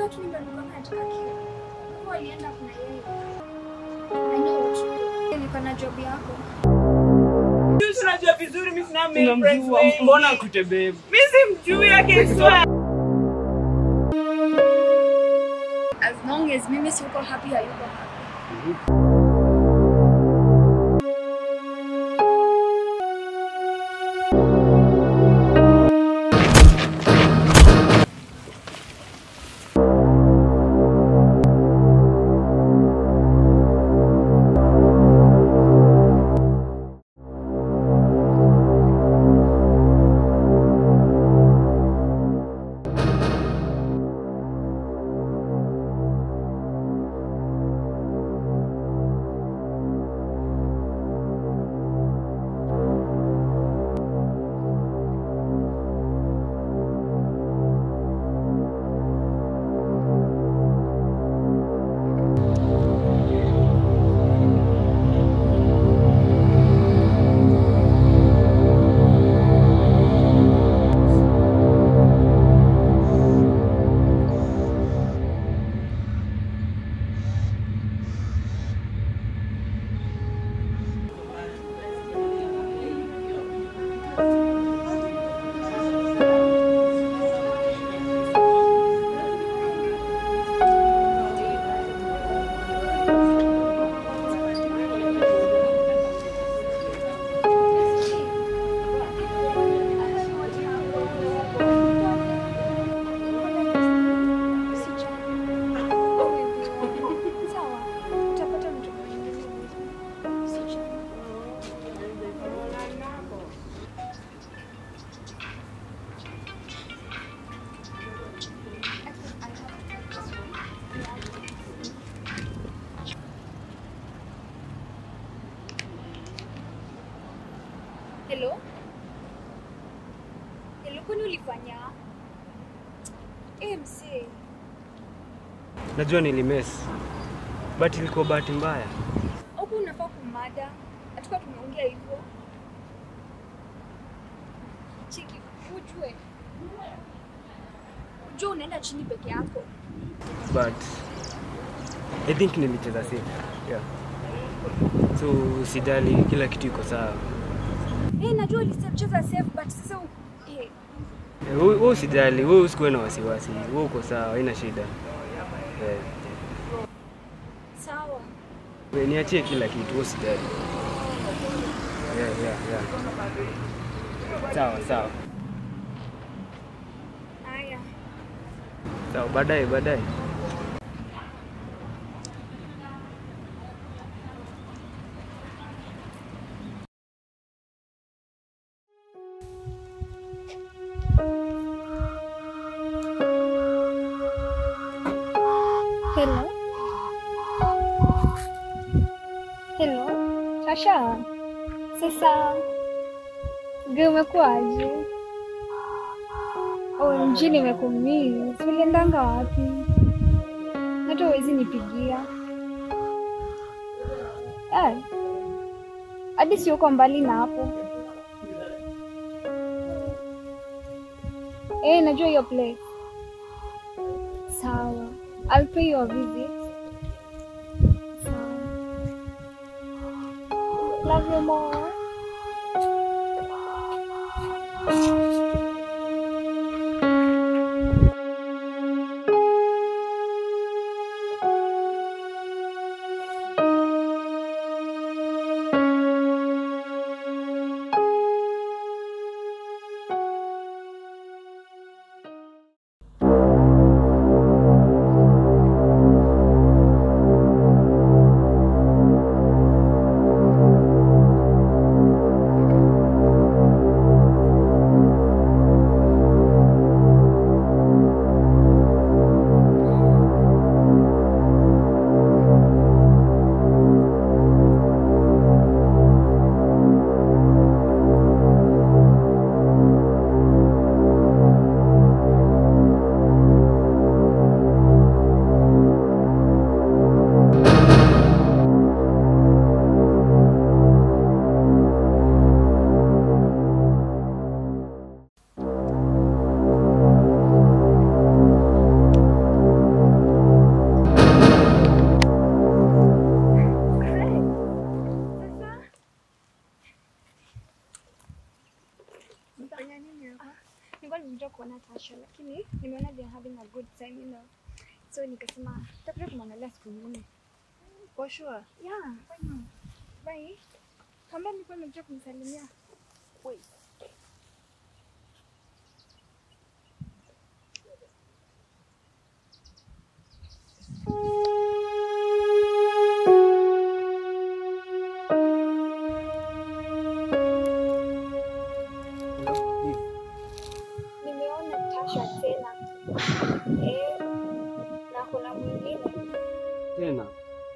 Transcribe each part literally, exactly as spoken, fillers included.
Unajua tu ndio nilikuwa nataka kitu. Kwa alienda kuna yeye. I know what to do. Niko na job yako. Sisi tunajua vizuri mimi sina male friends wewe. Mbona ukutebebe? Mimi simjui yake swa. As long as mimi siko happy hayuko happy. Hello? Hello, kwani ulifanya? Eh, msee. Najua nilimess. But ilikuwa bahati mbaya. Huko unafaa kumada. Hatukuwa tumeongea hivyo. Chiki, ujue. Ujue unaenda chini peke yako. But I think nilicheza safe. Yeah. So usijali, kila kitu iko sawa. Eh, najua ulicheza safe but sasa eh Wewe usijali, wewe usikuwe na wasiwasi. Wewe uko sawa, haina shida. Eh. Sawa. Wewe niachie kila kitu, wewe usijali. Yeah, yeah, yeah. Sawa, sawa. Haya. Sawa, baadaye, baadaye. Hello? Hello? Tasha? Sasa Geu umekuaje? Oh, mjini nimekumiss. Uliendanga wapi? Hata huwezi nipigia. Eh. Hadi si uko mbali na hapo. Eh, najua hiyo place. Sawa. I'll pay you a visit. Sawa. Love you more. nilikuwa nimetoka kuona Tasha lakini nimeona they are having a good time, you know. So nikasema tutakuja kumwangalia siku nyingine. For sure. Yeah, why not? Bye. Kama nilikuwa nimekuja kumsalimia. Wait. Nimeona Tasha tena. Eh, na kuna mwingine. Tena.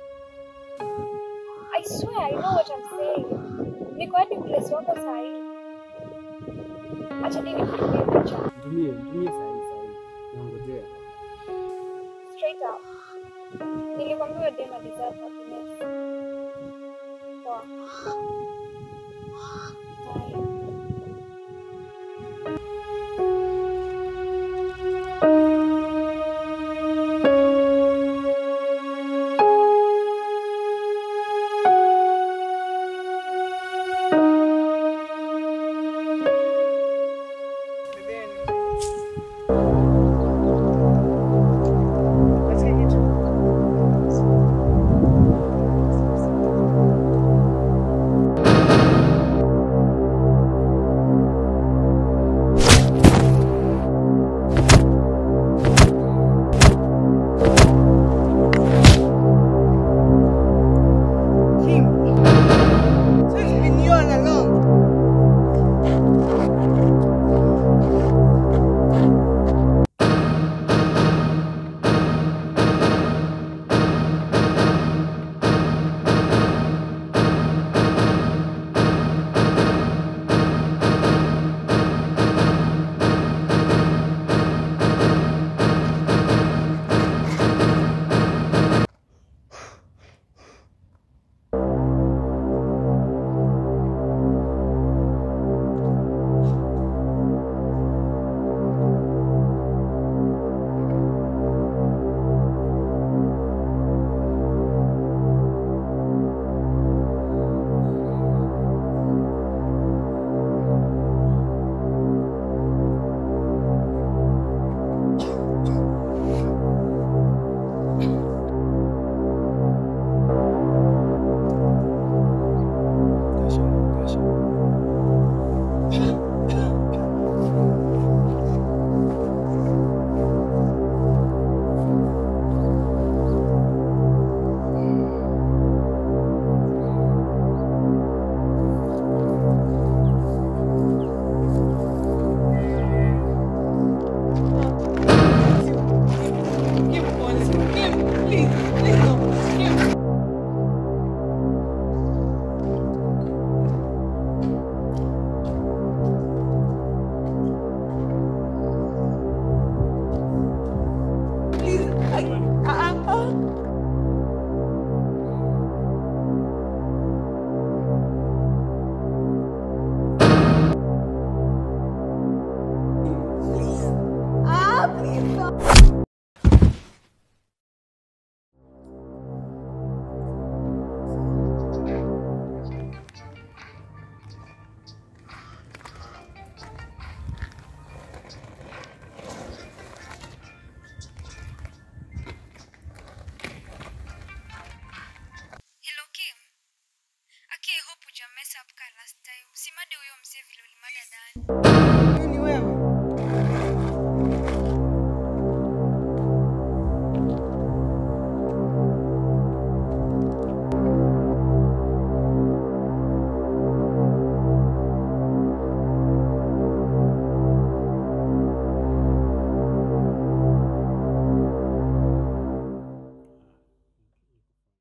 I swear I know what I'm saying. Niko hadi kule swako sahi. Acha nini kutumia picha. Mtumie, mtumie sahi sahi. Nangojea. Straight up. Nilikwambia dema deserve happiness. Poa.